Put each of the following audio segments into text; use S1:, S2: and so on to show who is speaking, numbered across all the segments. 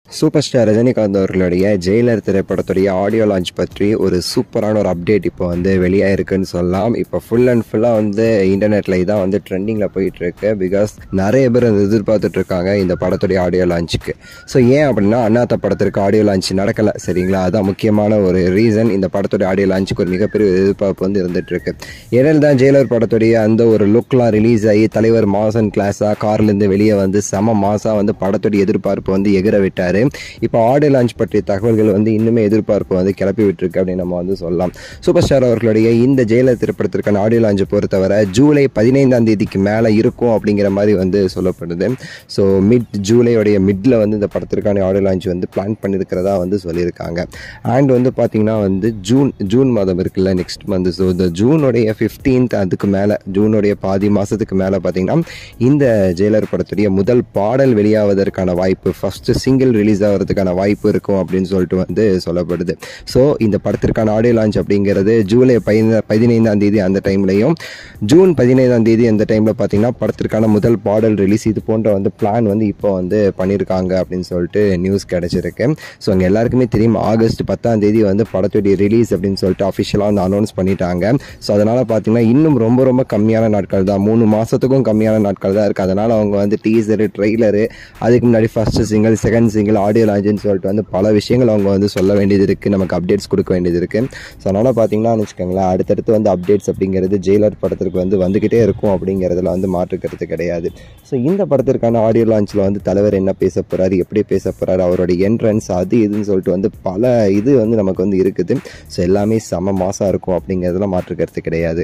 S1: Super star Rajinikanth அவர்களுடைய Jailer திரைப்படத்துடைய audio launch பற்றி ஒரு சூப்பரான ஒரு அப்டேட் இப்போ வந்து வெளியாயிருக்குன்னு சொல்லலாம். இப்போ ஃபுல் அண்ட் ஃபுல்லாக வந்து இன்டர்நெட்டில் இதான் வந்து ட்ரெண்டிங்கில் போயிட்டுருக்கு. பிகாஸ் நிறைய பேர் வந்து எதிர்பார்த்துட்டு இருக்காங்க இந்த படத்துடைய ஆடியோ லான்ச்சுக்கு. ஸோ ஏன் அப்படின்னா அண்ணாத்த படத்திற்கு ஆடியோ லான்ச் நடக்கலை, சரிங்களா? அதான் முக்கியமான ஒரு ரீசன். இந்த படத்துடைய ஆடியோ லான்ச்சுக்கு ஒரு மிகப்பெரிய எதிர்பார்ப்பு வந்து இருந்துகிட்ருக்கு. இடையில தான் ஜெயிலர் படத்துடைய அந்த ஒரு லுக்லாம் ரிலீஸ் ஆகி தலைவர் மாசன் கிளாஸாக கார்லேருந்து வெளியே வந்து செம மாசாக வந்து படத்துடைய எதிர்பார்ப்பு வந்து எகிர விட்டார். இப்போ ஆடியோ லான்ச் பற்றிய தகவல்கள் வந்து இன்னுமே எதிர்பார்ப்பு வந்து கிளப்பி விட்டுருக்கு அப்படின்னு நம்ம வந்து சொல்லலாம். சூப்பர் ஸ்டார் அவர்களுடைய இந்த ஜெயிலர் திரைப்படத்திற்கான ஆடியோ லான்ச்சை பொறுத்தவரை ஜூலை 15ஆம் தேதிக்கு மேலே இருக்கும் அப்படிங்கிற மாதிரி வந்து சொல்லப்படுது. ஸோ ஜூலையோடைய மிட்ல வந்து இந்த படத்திற்கான ஆடியோ லான்ச் வந்து பிளான் பண்ணியிருக்கிறதா வந்து சொல்லியிருக்காங்க. அண்ட் வந்து பார்த்தீங்கன்னா வந்து ஜூன் மாதம் இருக்குல்ல, நெக்ஸ்ட் மந்த். ஸோ இந்த ஜூனுடைய 15th அதுக்கு மேலே, ஜூனுடைய பாதி மாதத்துக்கு மேலே பார்த்தீங்கன்னா இந்த ஜெயிலர் படத்துடைய முதல் பாடல் வெளியாவதற்கான வாய்ப்பு, ஃபர்ஸ்ட் சிங்கிள் ரிலீஸ் ஆகிறதுக்கான வாய்ப்பு இருக்கும் அப்படின்னு சொல்லிட்டு வந்து சொல்லப்படுது. ஸோ இந்த படத்திற்கான ஆடியோ லான்ச் அப்படிங்கிறது ஜூலை 15ஆம் தேதி அந்த டைம்லையும் ஜூன் 15ஆம் தேதி அந்த டைமில் பார்த்தீங்கன்னா படத்திற்கான முதல் பாடல் ரிலீஸ், இது போன்ற வந்து பிளான் வந்து இப்போ வந்து பண்ணியிருக்காங்க அப்படின்னு சொல்லிட்டு நியூஸ் கிடைச்சிருக்கு. ஸோ அங்கே எல்லாருக்குமே தெரியும் ஆகஸ்ட் 10ஆம் தேதி வந்து படத்துடைய ரிலீஸ் அப்படின்னு சொல்லிட்டு அஃபிஷியலாக வந்து அனௌன்ஸ் பண்ணிட்டாங்க. ஸோ அதனால் பார்த்தீங்கன்னா இன்னும் ரொம்ப ரொம்ப கம்மியான நாட்கள் தான், 3 மாதத்துக்கும் கம்மியான நாட்கள் தான் இருக்குது. அதனால் அவங்க வந்து டீசரு, ட்ரெய்லரு, அதுக்கு முன்னாடி first single, second single, audio லான்ச்னு சொல்லிட்டு வந்து பல விஷயங்கள் அவங்க வந்து சொல்ல வேண்டியது இருக்குது, நமக்கு அப்டேட்ஸ் கொடுக்க வேண்டியது இருக்குது. ஸோ அதனால் பார்த்தீங்கன்னா வச்சுக்கோங்களேன், அடுத்தடுத்து வந்து அப்டேட்ஸ் அப்படிங்கிறது ஜெயிலர் படத்திற்கு வந்து வந்துக்கிட்டே இருக்கும் அப்படிங்கிறதுல வந்து மாற்றுக்கிறது கிடையாது. ஸோ இந்த படத்திற்கான ஆடியோ லான்ச்சில் வந்து தலைவர் என்ன பேச போகிறாரு, எப்படி பேச போகிறாரு, அவருடைய என்ட்ரன்ஸ் அது இதுன்னு சொல்லிட்டு வந்து பல இது வந்து நமக்கு வந்து இருக்குது. ஸோ எல்லாமே செம மாசாக இருக்கும் அப்படிங்கிறதுல மாற்றுக்கிறது கிடையாது.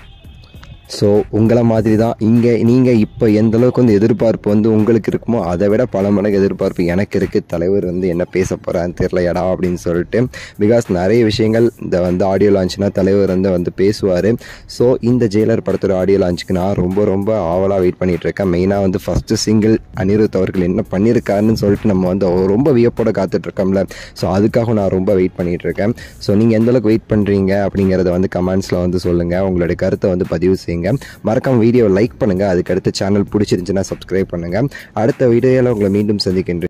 S1: ஸோ உங்களை மாதிரி தான் நீங்கள் இப்போ எந்த அளவுக்கு வந்து எதிர்பார்ப்பு வந்து உங்களுக்கு இருக்குமோ அதை விட பல மடங்கு எதிர்பார்ப்பு எனக்கு இருக்குது. தலைவர் வந்து என்ன பேச போகிறான்னு தெரியலையடா அப்படின்னு சொல்லிட்டு. பிகாஸ் நிறைய விஷயங்கள் இந்த வந்து ஆடியோ லான்ச்னா தலைவர் வந்து பேசுவார். ஸோ இந்த ஜெயிலர் படத்தோட ஆடியோ லான்ச்சுக்கு நான் ரொம்ப ரொம்ப ஆவலாக வெயிட் பண்ணிகிட்ருக்கேன். மெயினாக வந்து ஃபஸ்ட்டு சிங்கிள் அனிருத் அவர்கள் என்ன பண்ணியிருக்காருன்னு சொல்லிட்டு நம்ம வந்து ரொம்ப வியப்போட காத்துட்ருக்கோம்ல. ஸோ அதுக்காக நான் ரொம்ப வெயிட் பண்ணிகிட்ருக்கேன். ஸோ நீங்கள் எந்தளவுக்கு வெயிட் பண்ணுறீங்க அப்படிங்கிறத வந்து கமெண்ட்ஸில் வந்து சொல்லுங்கள், உங்களுடைய கருத்தை வந்து பதிவு செய்யுங்க. மறக்காம வீடியோ லைக் பண்ணுங்க, அதுக்கு அடுத்த சேனல் பிடிச்சிருந்துச்சுன்னா சப்ஸ்கிரைப் பண்ணுங்க. அடுத்த வீடியோவில் உங்களை மீண்டும் சந்திக்கின்றேன்.